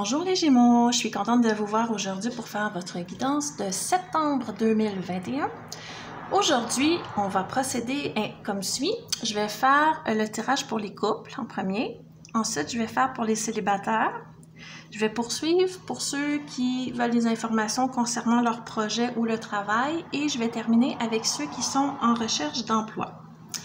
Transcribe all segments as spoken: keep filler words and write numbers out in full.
Bonjour les Gémeaux, je suis contente de vous voir aujourd'hui pour faire votre guidance de septembre deux mille vingt et un. Aujourd'hui, on va procéder comme suit. Je vais faire le tirage pour les couples en premier. Ensuite, je vais faire pour les célibataires. Je vais poursuivre pour ceux qui veulent des informations concernant leur projet ou le travail. Et je vais terminer avec ceux qui sont en recherche d'emploi.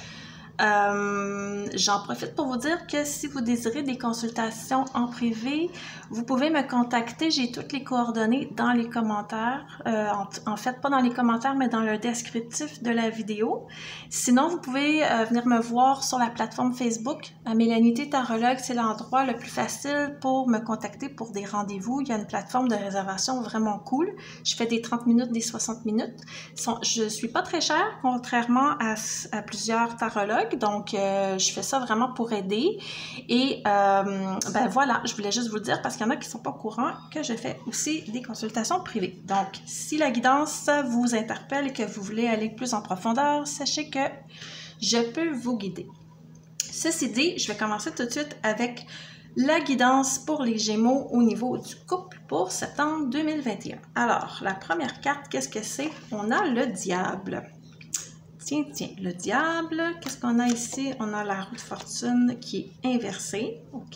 Euh, J'en profite pour vous dire que si vous désirez des consultations en privé, vous pouvez me contacter. J'ai toutes les coordonnées dans les commentaires. Euh, en, en fait, pas dans les commentaires, mais dans le descriptif de la vidéo. Sinon, vous pouvez euh, venir me voir sur la plateforme Facebook. Mélanité Tarologue, c'est l'endroit le plus facile pour me contacter pour des rendez-vous. Il y a une plateforme de réservation vraiment cool. Je fais des trente minutes, des soixante minutes. Je ne suis pas très chère, contrairement à, à plusieurs tarologues. Donc, euh, je fais ça vraiment pour aider. Et euh, ben voilà, je voulais juste vous le dire parce qu'il y en a qui ne sont pas au courant que je fais aussi des consultations privées. Donc, si la guidance vous interpelle et que vous voulez aller plus en profondeur, sachez que je peux vous guider. Ceci dit, je vais commencer tout de suite avec la guidance pour les Gémeaux au niveau du couple pour septembre deux mille vingt et un. Alors, la première carte, qu'est-ce que c'est? On a le diable. Tiens, tiens, le diable, qu'est-ce qu'on a ici? On a la roue de fortune qui est inversée. OK.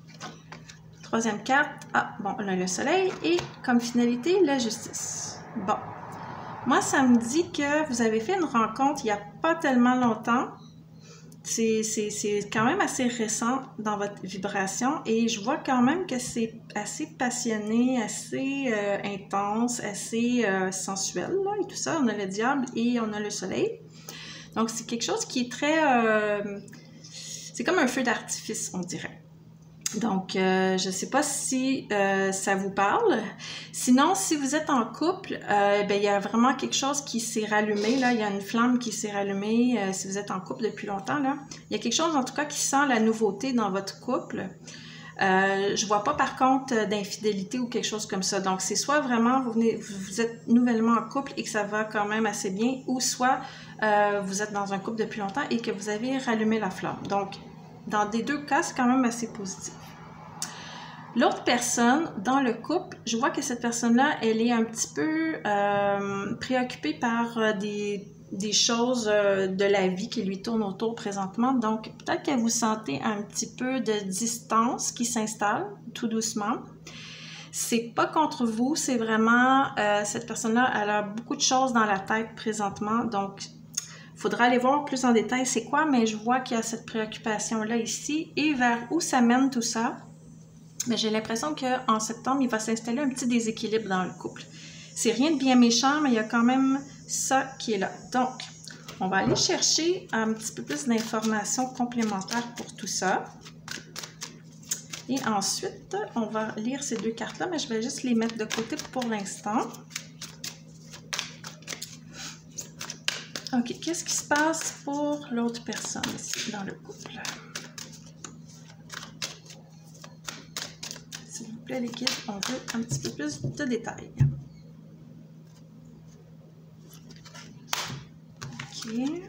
Troisième carte, ah, bon, on a le soleil. Et comme finalité, la justice. Bon. Moi, ça me dit que vous avez fait une rencontre il n'y a pas tellement longtemps. C'est quand même assez récent dans votre vibration. Et je vois quand même que c'est assez passionné, assez euh, intense, assez euh, sensuel, là, et tout ça. On a le diable et on a le soleil. Donc, c'est quelque chose qui est très... Euh, c'est comme un feu d'artifice, on dirait. Donc, euh, je ne sais pas si euh, ça vous parle. Sinon, si vous êtes en couple, euh, ben, il y a vraiment quelque chose qui s'est rallumé. Là. Il y a une flamme qui s'est rallumée. Euh, si vous êtes en couple depuis longtemps, là. Il y a quelque chose, en tout cas, qui sent la nouveauté dans votre couple. Euh, je ne vois pas, par contre, d'infidélité ou quelque chose comme ça. Donc, c'est soit vraiment, vous, venez, vous êtes nouvellement en couple et que ça va quand même assez bien, ou soit euh, vous êtes dans un couple depuis longtemps et que vous avez rallumé la flamme. Donc, dans les deux cas, c'est quand même assez positif. L'autre personne, dans le couple, je vois que cette personne-là, elle est un petit peu euh, préoccupée par euh, des, des choses euh, de la vie qui lui tournent autour présentement. Donc, peut-être que vous sentez un petit peu de distance qui s'installe tout doucement. C'est pas contre vous, c'est vraiment, euh, cette personne-là, elle a beaucoup de choses dans la tête présentement. Donc, il faudra aller voir plus en détail c'est quoi, mais je vois qu'il y a cette préoccupation-là ici. Et vers où ça mène tout ça? Mais j'ai l'impression qu'en septembre, il va s'installer un petit déséquilibre dans le couple. C'est rien de bien méchant, mais il y a quand même ça qui est là. Donc, on va aller chercher un petit peu plus d'informations complémentaires pour tout ça. Et ensuite, on va lire ces deux cartes-là, mais je vais juste les mettre de côté pour l'instant. OK, qu'est-ce qui se passe pour l'autre personne ici dans le couple? S'il vous plaît, les guides, on veut un petit peu plus de détails. OK.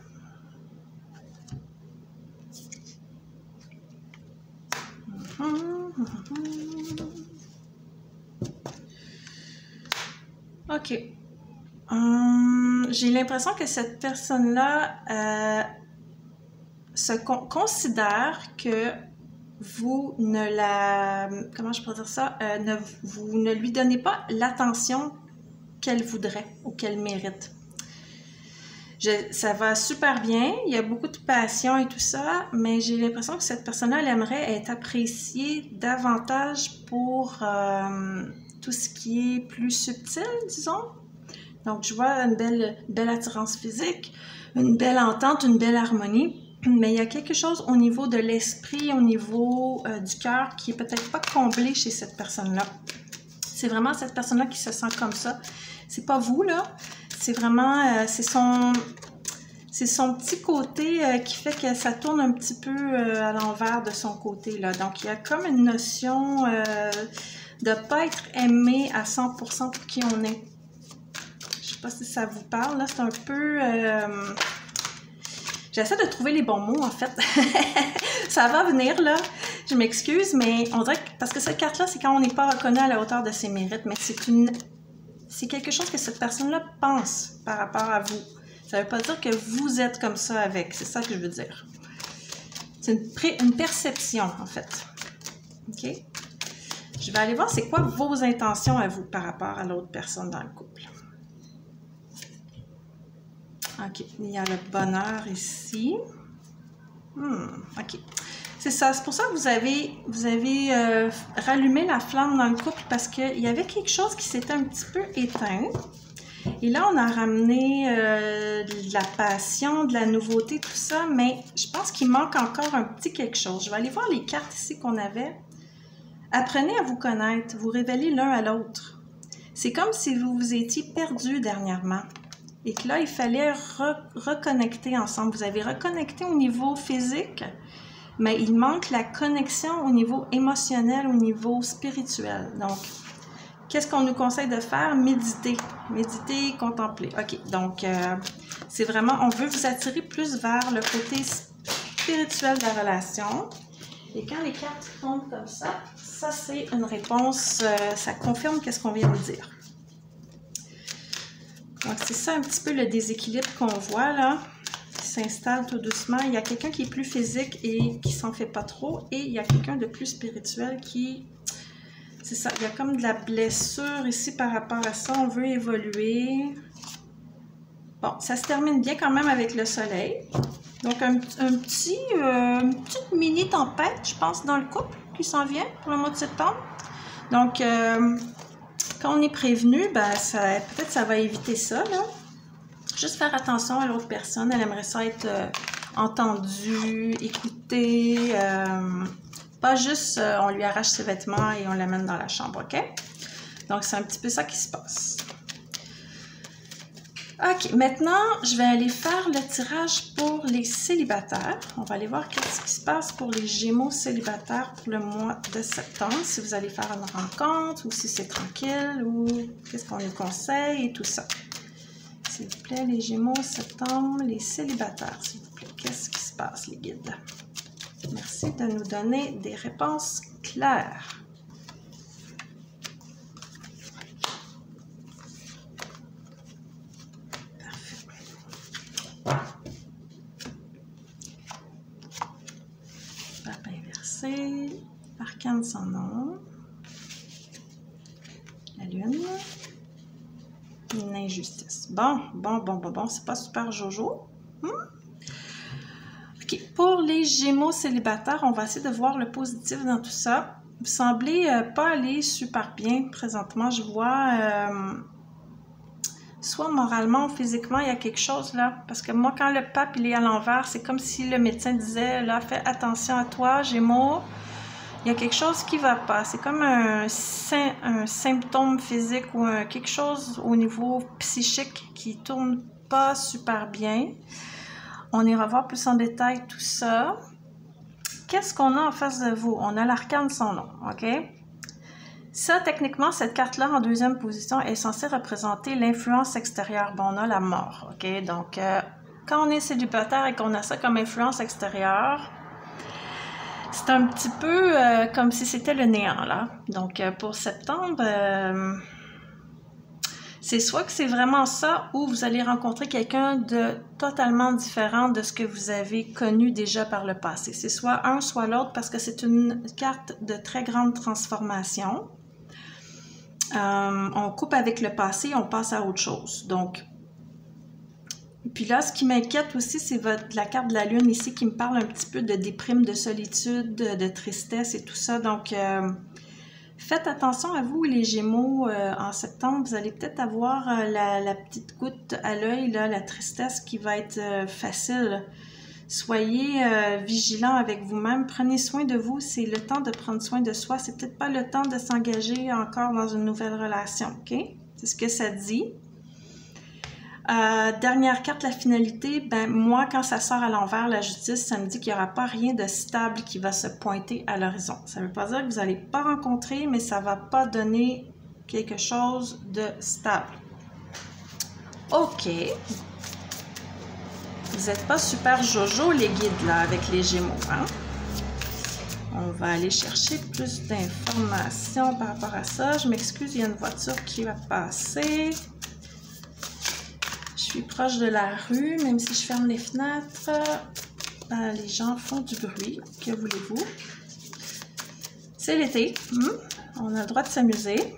OK. Hum, j'ai l'impression que cette personne-là euh, se con considère que vous ne la... Comment je pourrais dire ça? Euh, ne, vous ne lui donnez pas l'attention qu'elle voudrait ou qu'elle mérite. Je, ça va super bien, il y a beaucoup de passion et tout ça, mais j'ai l'impression que cette personne-là, elle aimerait être appréciée davantage pour euh, tout ce qui est plus subtil, disons. Donc, je vois une belle, belle attirance physique, une belle entente, une belle harmonie. Mais il y a quelque chose au niveau de l'esprit, au niveau euh, du cœur qui est peut-être pas comblé chez cette personne-là. C'est vraiment cette personne-là qui se sent comme ça. C'est pas vous, là. C'est vraiment, euh, c'est son, c'est son petit côté euh, qui fait que ça tourne un petit peu euh, à l'envers de son côté, là. Donc, il y a comme une notion euh, de ne pas être aimé à cent pour cent pour qui on est. Je sais pas si ça vous parle, là. C'est un peu... Euh, J'essaie de trouver les bons mots, en fait. Ça va venir, là. Je m'excuse, mais on dirait que, parce que cette carte-là, c'est quand on n'est pas reconnu à la hauteur de ses mérites, mais c'est une, c'est quelque chose que cette personne-là pense par rapport à vous. Ça ne veut pas dire que vous êtes comme ça avec, c'est ça que je veux dire. C'est une, pré, une perception, en fait. OK? Je vais aller voir c'est quoi vos intentions à vous par rapport à l'autre personne dans le couple. OK, il y a le bonheur ici. Hmm, OK. C'est ça, c'est pour ça que vous avez, vous avez euh, rallumé la flamme dans le couple parce qu'il y avait quelque chose qui s'était un petit peu éteint. Et là, on a ramené euh, de la passion, de la nouveauté, tout ça, mais je pense qu'il manque encore un petit quelque chose. Je vais aller voir les cartes ici qu'on avait. Apprenez à vous connaître, vous révélez l'un à l'autre. C'est comme si vous vous étiez perdu dernièrement. Et que là, il fallait re reconnecter ensemble. Vous avez reconnecté au niveau physique, mais il manque la connexion au niveau émotionnel, au niveau spirituel. Donc, qu'est-ce qu'on nous conseille de faire? Méditer. Méditer, contempler. OK, donc, euh, c'est vraiment, on veut vous attirer plus vers le côté spirituel de la relation. Et quand les cartes tombent comme ça, ça, c'est une réponse, euh, ça confirme qu'est-ce qu'on vient de dire. Donc, c'est ça un petit peu le déséquilibre qu'on voit là, qui s'installe tout doucement. Il y a quelqu'un qui est plus physique et qui s'en fait pas trop, et il y a quelqu'un de plus spirituel qui... C'est ça, il y a comme de la blessure ici par rapport à ça, on veut évoluer. Bon, ça se termine bien quand même avec le soleil. Donc, un, un petit, euh, une petite mini-tempête, je pense, dans le couple qui s'en vient pour le mois de septembre. Donc, euh, quand on est prévenu, ben, peut-être ça va éviter ça, là. Juste faire attention à l'autre personne. Elle aimerait ça être euh, entendue, écoutée. Euh, pas juste, euh, on lui arrache ses vêtements et on l'amène dans la chambre, OK? Donc, c'est un petit peu ça qui se passe. OK, maintenant, je vais aller faire le tirage pour les célibataires. On va aller voir qu'est-ce qui se passe pour les Gémeaux célibataires pour le mois de septembre. Si vous allez faire une rencontre ou si c'est tranquille ou qu'est-ce qu'on nous conseille et tout ça. S'il vous plaît, les Gémeaux septembre, les célibataires, s'il vous plaît. Qu'est-ce qui se passe, les guides? Merci de nous donner des réponses claires. Arcane sans nom, la lune, une injustice. Bon, bon, bon, bon, bon, c'est pas super jojo. Hmm? OK, pour les Gémeaux célibataires, on va essayer de voir le positif dans tout ça. Vous semblez euh, pas aller super bien présentement. Je vois, euh, soit moralement ou physiquement, il y a quelque chose là. Parce que moi, quand le pape il est à l'envers, c'est comme si le médecin disait, là, fais attention à toi, Gémeaux. Il y a quelque chose qui ne va pas. C'est comme un, un symptôme physique ou un, quelque chose au niveau psychique qui ne tourne pas super bien. On ira voir plus en détail tout ça. Qu'est-ce qu'on a en face de vous? On a l'arcane sans nom, OK? Ça, techniquement, cette carte-là, en deuxième position, est censée représenter l'influence extérieure. Bon, on a la mort, OK? Donc, euh, quand on est célibataire et qu'on a ça comme influence extérieure, c'est un petit peu euh, comme si c'était le néant, là. Donc, euh, pour septembre, euh, c'est soit que c'est vraiment ça ou vous allez rencontrer quelqu'un de totalement différent de ce que vous avez connu déjà par le passé. C'est soit un, soit l'autre parce que c'est une carte de très grande transformation. Euh, on coupe avec le passé, on passe à autre chose. Donc, puis là, ce qui m'inquiète aussi, c'est la carte de la lune ici qui me parle un petit peu de déprime, de solitude, de, de tristesse et tout ça. Donc, euh, faites attention à vous, les Gémeaux, euh, en septembre. Vous allez peut-être avoir euh, la, la petite goutte à l'œil, la tristesse qui va être euh, facile. Soyez euh, vigilants avec vous-même. Prenez soin de vous. C'est le temps de prendre soin de soi. C'est peut-être pas le temps de s'engager encore dans une nouvelle relation, OK? C'est ce que ça dit. Euh, dernière carte, la finalité, ben moi, quand ça sort à l'envers, la justice, ça me dit qu'il n'y aura pas rien de stable qui va se pointer à l'horizon. Ça ne veut pas dire que vous n'allez pas rencontrer, mais ça ne va pas donner quelque chose de stable. OK. Vous n'êtes pas super jojo, les guides, là, avec les Gémeaux, hein? On va aller chercher plus d'informations par rapport à ça. Je m'excuse, il y a une voiture qui va passer. Je suis proche de la rue, même si je ferme les fenêtres. Euh, les gens font du bruit. Que voulez-vous? C'est l'été. Hmm? On a le droit de s'amuser.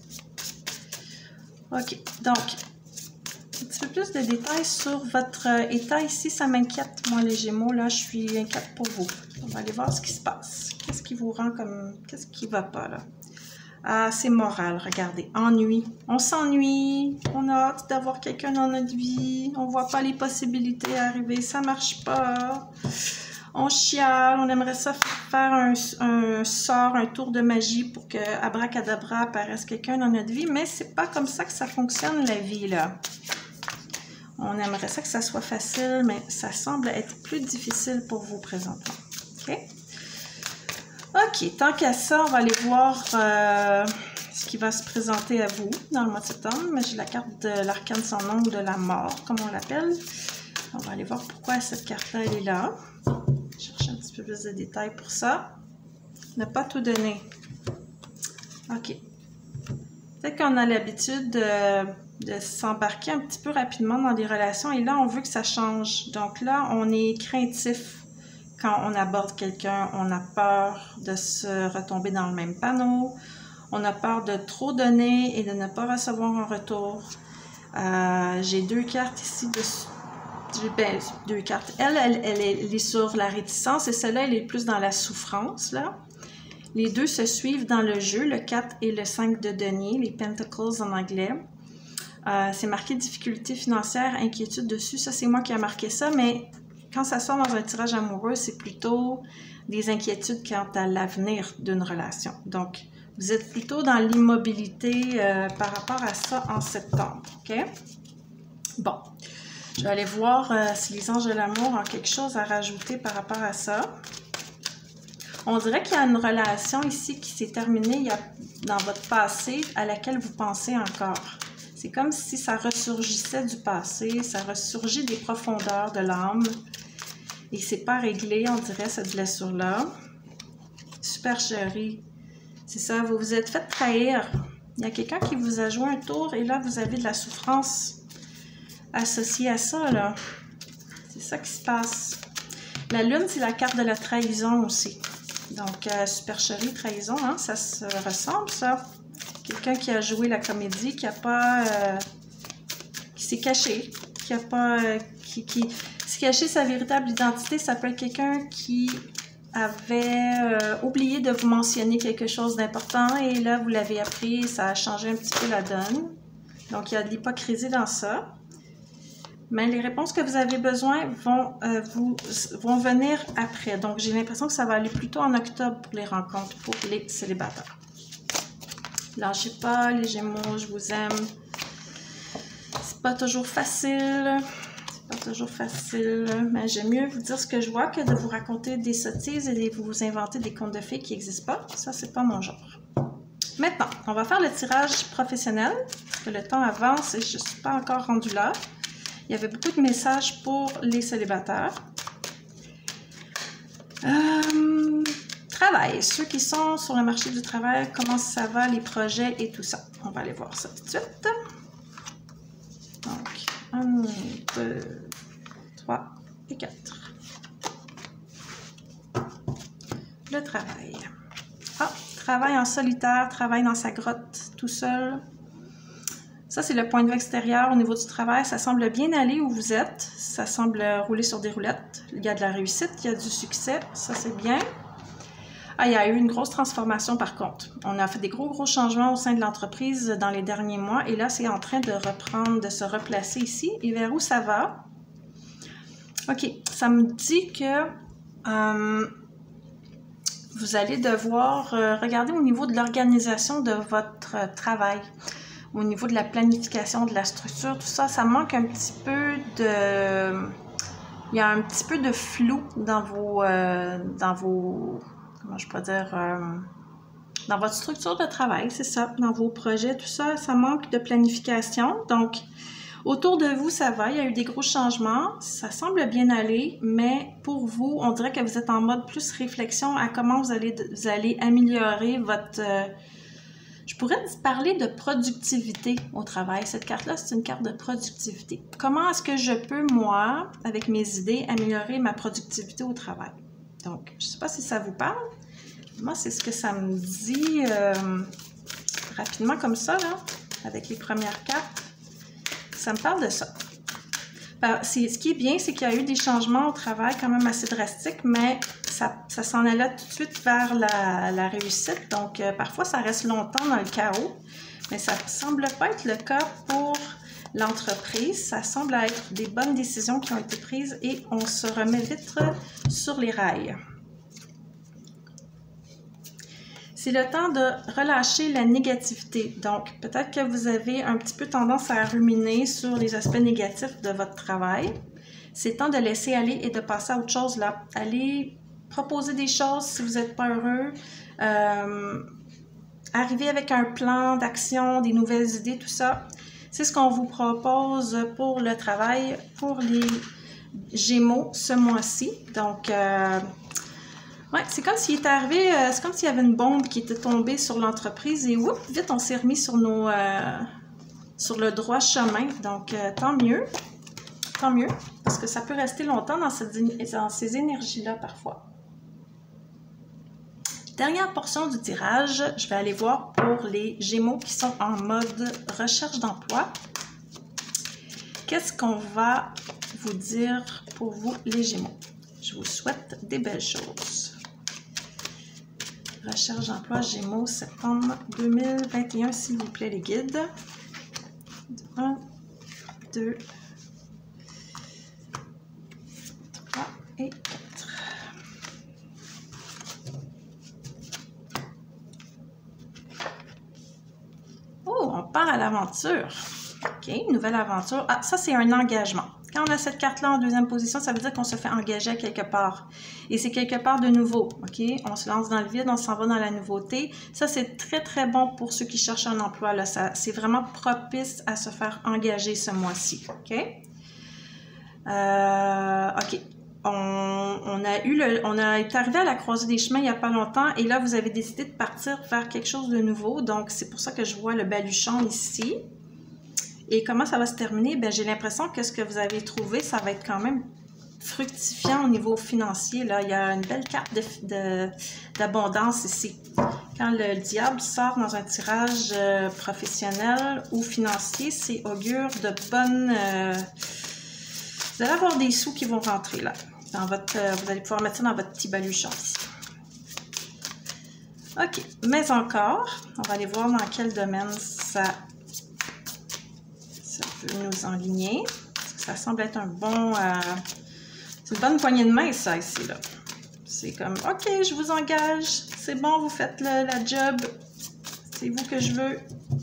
OK. Donc, un petit peu plus de détails sur votre état ici. Ça m'inquiète, moi, les Gémeaux. Là, je suis inquiète pour vous. On va aller voir ce qui se passe. Qu'est-ce qui vous rend comme... Qu'est-ce qui va pas, là? Ah, c'est moral, regardez. Ennui. On s'ennuie. On a hâte d'avoir quelqu'un dans notre vie. On voit pas les possibilités arriver. Ça marche pas. On chiale. On aimerait ça faire un, un sort, un tour de magie pour que abracadabra apparaisse quelqu'un dans notre vie. Mais c'est pas comme ça que ça fonctionne, la vie, là. On aimerait ça que ça soit facile, mais ça semble être plus difficile pour vous présentement. OK? OK, tant qu'à ça, on va aller voir euh, ce qui va se présenter à vous dans le mois de septembre. Mais j'ai la carte de l'arcane sans nom ou de la mort, comme on l'appelle. On va aller voir pourquoi cette carte-là, elle est là. Chercher un petit peu plus de détails pour ça. Ne pas tout donner. OK. Peut-être qu'on a l'habitude de, de s'embarquer un petit peu rapidement dans des relations et là, on veut que ça change. Donc là, on est craintif. Quand on aborde quelqu'un, on a peur de se retomber dans le même panneau. On a peur de trop donner et de ne pas recevoir un retour. Euh, j'ai deux cartes ici. De, ben, deux cartes. Elle, elle, elle, est, elle est sur la réticence et celle-là, elle est plus dans la souffrance. Là. Les deux se suivent dans le jeu, le quatre et le cinq de denier, les pentacles en anglais. Euh, c'est marqué difficulté financière, inquiétude dessus. Ça, c'est moi qui ai marqué ça, mais... Quand ça sort dans un tirage amoureux, c'est plutôt des inquiétudes quant à l'avenir d'une relation. Donc, vous êtes plutôt dans l'immobilité euh, par rapport à ça en septembre. OK? Bon, je vais aller voir euh, si les anges de l'amour ont quelque chose à rajouter par rapport à ça. On dirait qu'il y a une relation ici qui s'est terminée il y a, dans votre passé à laquelle vous pensez encore. C'est comme si ça ressurgissait du passé, ça ressurgit des profondeurs de l'âme. Et c'est pas réglé, on dirait, cette blessure-là. Supercherie. C'est ça, vous vous êtes fait trahir. Il y a quelqu'un qui vous a joué un tour et là, vous avez de la souffrance associée à ça, là. C'est ça qui se passe. La lune, c'est la carte de la trahison aussi. Donc, euh, supercherie, trahison, hein, ça se ressemble, ça. Quelqu'un qui a joué la comédie, qui a pas... Euh, qui s'est caché, qui a pas... Euh, qui... qui cacher sa véritable identité, ça peut être quelqu'un qui avait euh, oublié de vous mentionner quelque chose d'important et là, vous l'avez appris et ça a changé un petit peu la donne. Donc, il y a de l'hypocrisie dans ça. Mais les réponses que vous avez besoin vont, euh, vous, vont venir après. Donc, j'ai l'impression que ça va aller plutôt en octobre pour les rencontres, pour les célibataires. Lâchez pas, les Gémeaux, je vous aime. C'est pas toujours facile. Pas toujours facile, mais j'aime mieux vous dire ce que je vois que de vous raconter des sottises et de vous inventer des contes de fées qui n'existent pas. Ça, c'est pas mon genre. Maintenant, on va faire le tirage professionnel, parce que le temps avance et je ne suis pas encore rendue là. Il y avait beaucoup de messages pour les célibataires. Euh, travail. Ceux qui sont sur le marché du travail, comment ça va, les projets et tout ça. On va aller voir ça tout de suite. Donc, un, deux, trois et quatre. Le travail. Ah, travail en solitaire, travail dans sa grotte, tout seul. Ça, c'est le point de vue extérieur au niveau du travail. Ça semble bien aller où vous êtes. Ça semble rouler sur des roulettes. Il y a de la réussite, il y a du succès. Ça, c'est bien. Ah, il y a eu une grosse transformation par contre. On a fait des gros, gros changements au sein de l'entreprise dans les derniers mois. Et là, c'est en train de reprendre, de se replacer ici. Et vers où ça va? OK. Ça me dit que euh, vous allez devoir euh, regarder au niveau de l'organisation de votre travail. Au niveau de la planification, de la structure, tout ça, ça manque un petit peu de... Il y a un petit peu de flou dans vos... Euh, dans vos... Comment je pourrais dire, euh, dans votre structure de travail, c'est ça, dans vos projets, tout ça, ça manque de planification. Donc, Autour de vous, ça va, il y a eu des gros changements, ça semble bien aller, mais pour vous, on dirait que vous êtes en mode plus réflexion à comment vous allez, vous allez améliorer votre... Euh, je pourrais parler de productivité au travail. Cette carte-là, c'est une carte de productivité. Comment est-ce que je peux, moi, avec mes idées, améliorer ma productivité au travail? Donc, je ne sais pas si ça vous parle. Moi, c'est ce que ça me dit euh, rapidement comme ça, là, avec les premières cartes. Ça me parle de ça. Alors, ce qui est bien, c'est qu'il y a eu des changements au travail quand même assez drastiques, mais ça, ça s'en allait tout de suite vers la, la réussite. Donc, euh, parfois, ça reste longtemps dans le chaos, mais ça ne semble pas être le cas pour l'entreprise. Ça semble être des bonnes décisions qui ont été prises et on se remet vite sur les rails. C'est le temps de relâcher la négativité. Donc, peut-être que vous avez un petit peu tendance à ruminer sur les aspects négatifs de votre travail. C'est le temps de laisser aller et de passer à autre chose là. Allez proposer des choses si vous n'êtes pas heureux. Euh, arriver avec un plan d'action, des nouvelles idées, tout ça. C'est ce qu'on vous propose pour le travail, pour les Gémeaux ce mois-ci. Donc, euh, ouais, c'est comme s'il est arrivé, euh, c'est comme s'il y avait une bombe qui était tombée sur l'entreprise et whoop, vite on s'est remis sur nos, euh, sur le droit chemin. Donc, euh, tant mieux, tant mieux, parce que ça peut rester longtemps dans, cette, dans ces énergies-là parfois. Dernière portion du tirage, je vais aller voir pour les Gémeaux qui sont en mode recherche d'emploi. Qu'est-ce qu'on va vous dire pour vous, les Gémeaux? Je vous souhaite des belles choses. Recherche d'emploi Gémeaux, septembre deux mille vingt et un, s'il vous plaît, les guides. un, deux, trois et quatre. Oh, on part à l'aventure. OK, nouvelle aventure. Ah, ça, c'est un engagement. Quand on a cette carte-là en deuxième position, ça veut dire qu'on se fait engager à quelque part. Et c'est quelque part de nouveau. OK? On se lance dans le vide, on s'en va dans la nouveauté. Ça, c'est très, très bon pour ceux qui cherchent un emploi. Là. C'est vraiment propice à se faire engager ce mois-ci. OK? Euh, OK. On, on, a eu le, on a été arrivé à la croisée des chemins il n'y a pas longtemps et là, vous avez décidé de partir vers quelque chose de nouveau. Donc, c'est pour ça que je vois le baluchon ici. Et comment ça va se terminer? Bien, j'ai l'impression que ce que vous avez trouvé, ça va être quand même fructifiant au niveau financier. Là. Il y a une belle carte d'abondance ici. Quand le diable sort dans un tirage euh, professionnel ou financier, c'est augure de bonnes... Euh, vous allez avoir des sous qui vont rentrer là. Dans votre, euh, vous allez pouvoir mettre ça dans votre petit baluchon ici. OK. Mais encore, on va aller voir dans quel domaine ça... nous enligner. Ça semble être un bon... Euh, c'est une bonne poignée de main, ça, ici, là. C'est comme, OK, je vous engage. C'est bon, vous faites le, la job. C'est vous que je veux.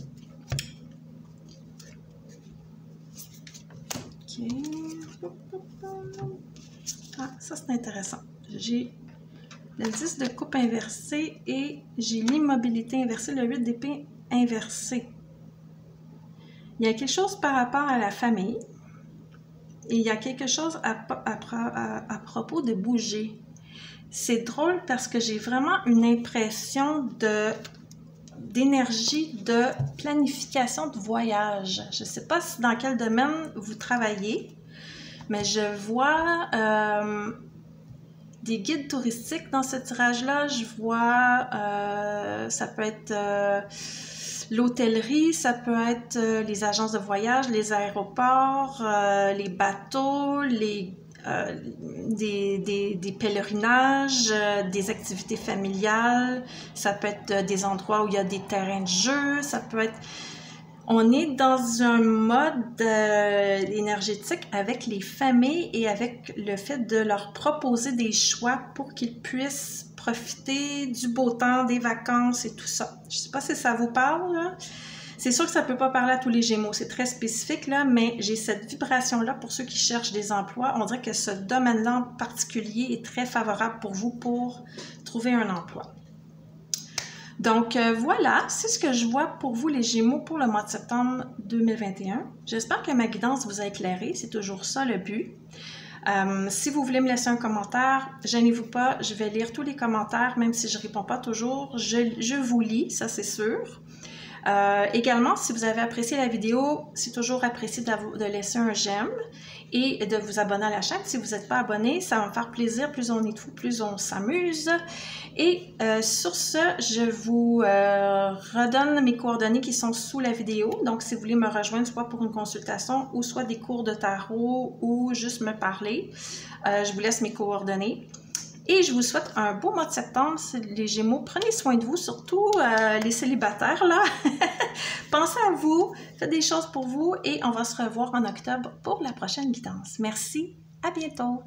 OK. Ah, ça, c'est intéressant. J'ai le dix de coupe inversé et j'ai l'immobilité inversée, le huit d'épée inversé. Il y a quelque chose par rapport à la famille et il y a quelque chose à, à, à, à propos de bouger. C'est drôle parce que j'ai vraiment une impression de d'énergie de planification de voyage. Je ne sais pas si dans quel domaine vous travaillez, mais je vois euh, des guides touristiques dans ce tirage-là. Je vois, euh, ça peut être... Euh, l'hôtellerie, ça peut être euh, les agences de voyage, les aéroports, euh, les bateaux, les, euh, des, des, des pèlerinages, euh, des activités familiales. Ça peut être euh, des endroits où il y a des terrains de jeu. Ça peut être... On est dans un mode euh, énergétique avec les familles et avec le fait de leur proposer des choix pour qu'ils puissent profiter du beau temps, des vacances et tout ça. Je ne sais pas si ça vous parle. C'est sûr que ça ne peut pas parler à tous les Gémeaux. C'est très spécifique, là, mais j'ai cette vibration-là pour ceux qui cherchent des emplois. On dirait que ce domaine-là en particulier est très favorable pour vous pour trouver un emploi. Donc euh, voilà, c'est ce que je vois pour vous les Gémeaux pour le mois de septembre deux mille vingt et un. J'espère que ma guidance vous a éclairé, c'est toujours ça le but. Euh, si vous voulez me laisser un commentaire, gênez-vous pas, je vais lire tous les commentaires, même si je ne réponds pas toujours, je, je vous lis, ça c'est sûr. Euh, également, si vous avez apprécié la vidéo, c'est toujours apprécié de, de laisser un j'aime et de vous abonner à la chaîne. Si vous n'êtes pas abonné, ça va me faire plaisir. Plus on est fou, plus on s'amuse. Et euh, sur ce, je vous euh, redonne mes coordonnées qui sont sous la vidéo. Donc, si vous voulez me rejoindre, soit pour une consultation ou soit des cours de tarot ou juste me parler, euh, je vous laisse mes coordonnées. Et je vous souhaite un beau mois de septembre, les Gémeaux. Prenez soin de vous, surtout euh, les célibataires, là. Pensez à vous, faites des choses pour vous et on va se revoir en octobre pour la prochaine guidance. Merci, à bientôt!